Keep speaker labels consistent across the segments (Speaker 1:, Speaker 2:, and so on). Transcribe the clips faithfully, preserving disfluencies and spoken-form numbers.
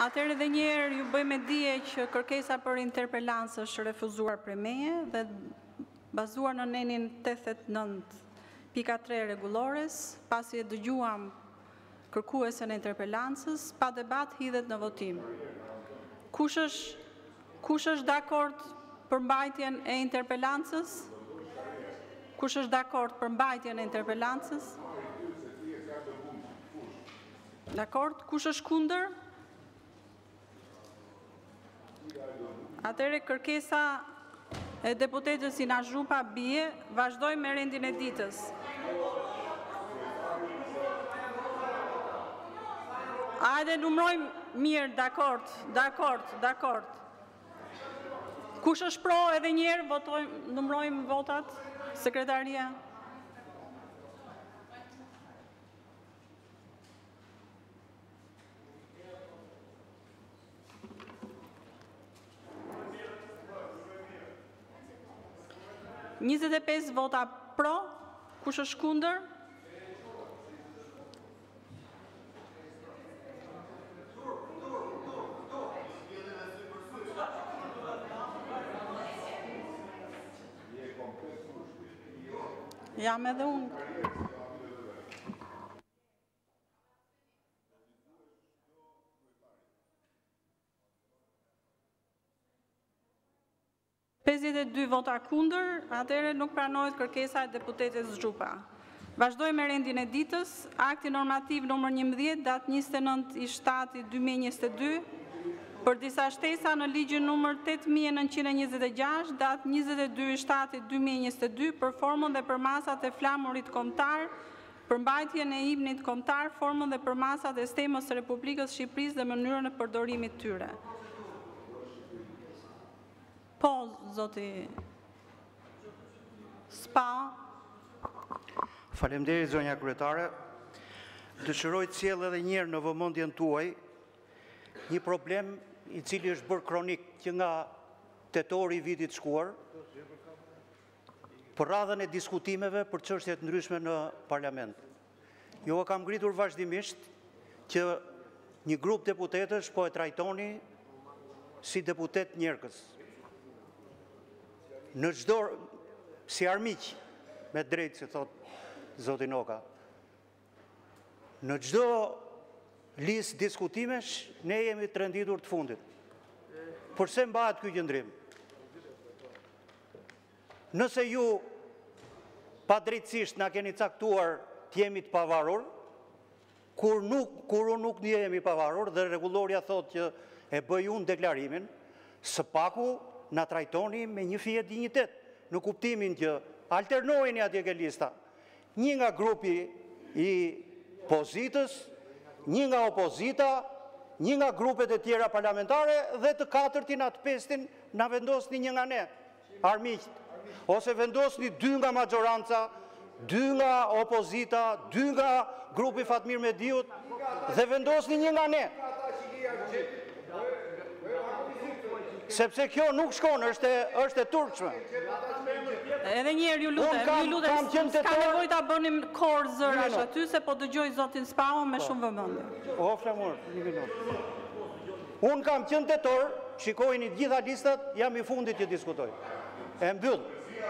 Speaker 1: Atëherë edhe një herë ju bëj me dije që kërkesa për interpelancë është refuzuar prej meje dhe bazuar në nenin tetëdhjetë e nëntë pika tre rregullores, pasi e dëgjuam kërkuesen e interpelancës, pa debat hidhet në votim. Kush është kush është dakord për mbajtjen e interpelancës? Kush është dakord për mbajtjen e interpelancës? Dakord? Kush është kundër? Atëherë kërkesa e deputetës Ina Zhupa bie, vazhdoj me rendin e ditës. Hajde numrojmë mirë, dakord, dakord, dakord. Kush është pro edhe një herë, votojmë, numrojmë votat, sekretaria. njëzet e pesë vota pro, kush është kundër? Jam edhe unë. pesëdhjetë e dy vota kundër, atëherë nuk pranohet kërkesa e deputetes Zhupa. Vazhdoj me rendin e ditës, akti normativ nëmër njëmbëdhjetë, datë njëzet e nëntë i shtatë dy mijë e njëzet e dy, për disa shtesa në ligjin nëmër tetë mijë e nëntëqind e njëzet e gjashtë, datë njëzet e dy i shtatë dy mijë e njëzet e dy, për formën dhe për masat e flamurit kombëtar, për mbajtjen e himnit kombëtar, formën dhe për masat e stemës së Republikës Shqipërisë dhe mënyrën e përdorimit tyre. Po, zoti Spa.
Speaker 2: Faleminderit, zonja kryetare. Dëshiroj të sjell edhe një herë në vëmendjen tuaj një problem i cili është bërë kronik që nga tetori i vitit shkuar për radhën e diskutimeve për çështje të ndryshme në parlament. Jo e kam ngritur vazhdimisht që një grup deputetësh po e trajtoni si deputet njerëkës. Në çdo, si armiq, me drejtë, si thot zoti Noka, në çdo listë diskutimesh, ne jemi të renditur të fundit. Përse mbahet ky qëndrim? Nëse ju pa drejtësisht na keni caktuar të jemi të pavarur, kur nuk, kur unë nuk një jemi pavarur, dhe rregulloria thot që e bëj unë deklarimin, së paku na trajtoni me një fije dinjitet, në kuptimin që alternojeni atje ke lista. Një nga grupi i pozitës, një nga opozita, një nga grupet e tjera parlamentare dhe të katërtin atë pestin na vendosni një nga ne, armiqt. Ose vendosni dy nga maggjoranca, dy nga opozita, dy nga grupi Fatmir Mediut dhe vendosni një nga ne. Sepse kjo nuk shkon, është është e turpshme.
Speaker 1: Edhe një herë ju lutem, ju lutem, s'ka nevojë ta bënim korë zërash aty, se po dëgjoj zotin Spao me shumë vëmendje.
Speaker 2: O, flamur, një minutë. Unë kam qenë tetor, shikojini gjitha listat, jam i fundit që diskutoj. E mbyll.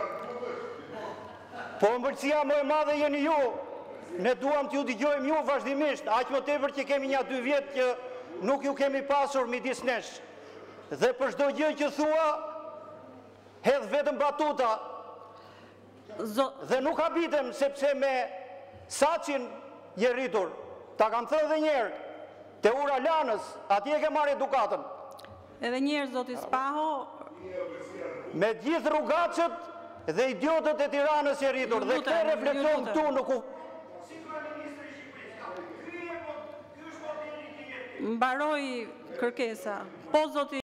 Speaker 2: Po ëmbëlsia më e madhe jeni ju. Ne duam t'ju dëgjojmë ju vazhdimisht, aq më tepër që kemi një dy vjet që nuk ju kemi pasur midis nesh. Dhe për çdo gjë që thua, hedh vetëm batuta. Dhe nuk habitem sepse me Saçin je rritur. Ta kam thënë edhe një herë, te ura lanës, atje ke marrë edukatën.
Speaker 1: Edhe një herë zoti Spaho.
Speaker 2: Me gjithë rrugaçët dhe idiotët e Tiranës je rritur. Dhe këtë reflekton këtu në ku.
Speaker 1: Mbaroj kërkesa. Po zoti